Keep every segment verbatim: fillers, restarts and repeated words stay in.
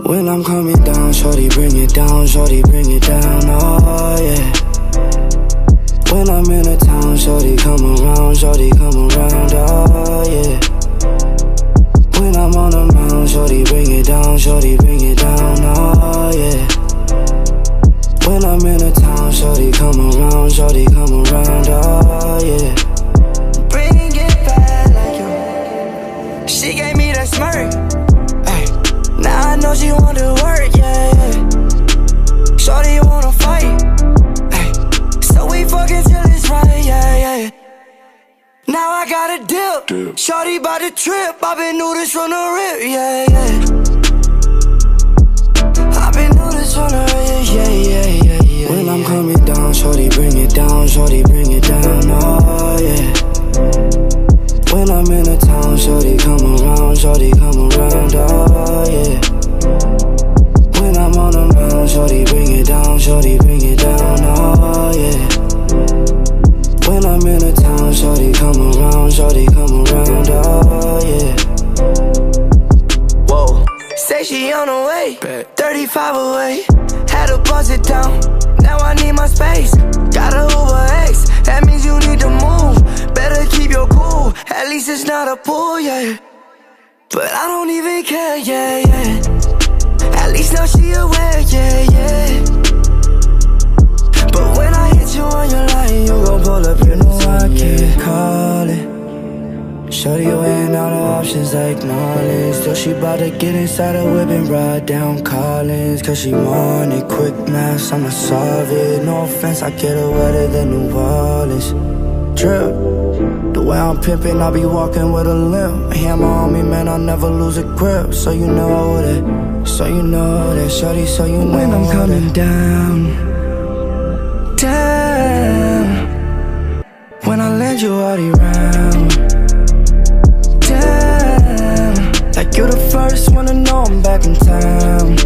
When I'm coming down, shorty bring it down, shorty bring it down, oh yeah. When I'm in a town, shorty come around, shorty come around, oh yeah. When I'm on the mound, shorty bring it down, shorty bring it down, oh yeah. When I'm in a town, shorty come around, shorty come around, oh yeah. Bring it back like you. She gave me that smirk. Ay. Now I know she want to work, yeah, yeah. Shorty wanna fight. Ay. So we fucking till it's right, yeah, yeah. Now I got a dip, dip. Shorty bout to trip. I been knew this from the rip, yeah, yeah. I been knew this from the rip, yeah, yeah, yeah, yeah. When I'm coming down, shorty bring it down, shorty bring it down, oh yeah. When I'm in a town, shorty come around, shorty come around, oh yeah. When I'm on the mound, shorty bring it down, shorty bring it down, oh yeah. When I'm in a town, shorty come around, shorty come around, oh yeah. Whoa. Say she on the way, thirty-five away. Had to bust it down, now I need my space. Got a Uber X, that means you need to move. Better keep your cool, at least it's not a pool, yeah. But I don't even care, yeah, yeah. At least now she aware, yeah, yeah. But when I hit you on your line, you gon' pull up, you know I can't call it. Shorty weighing all the options like Knowledge. Still she bout to get inside a whip and ride down Collins. Cause she want it, quick maths, I'ma solve it. No offense, I get her wetter than New Orleans. Drip, the way I'm pimping, I be walking with a limp. A hammer on me, man, I'll never lose a grip. So you know that, so you know that, shorty, so you know when I'm coming that. down, Damn. when I land you all around, Damn. like you the first one to know I'm back in town.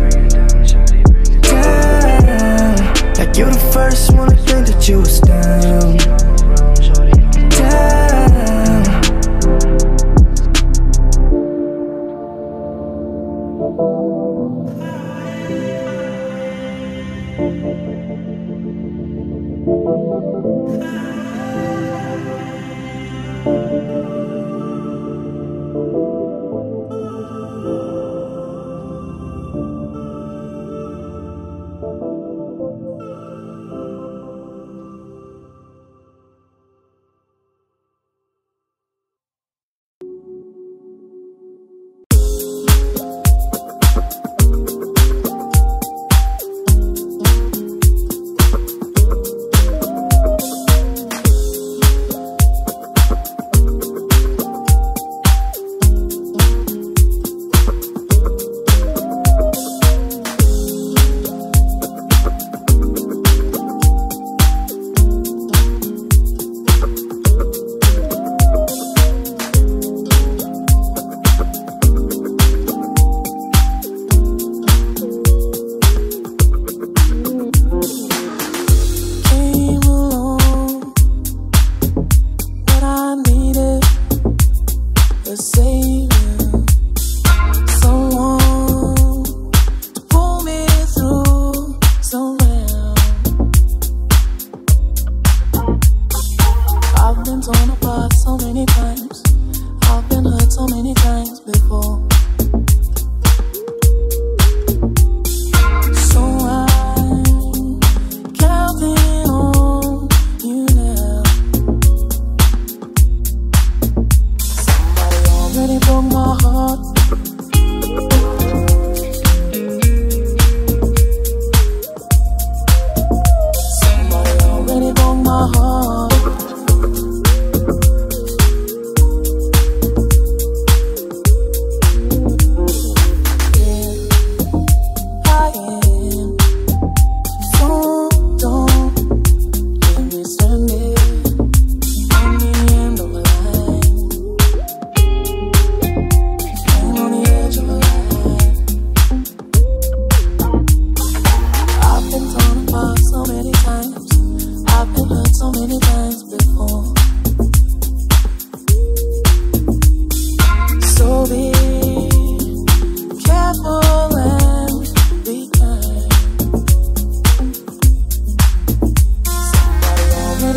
Damn. Like you the first one to think that you was down. Damn.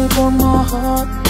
it from my heart.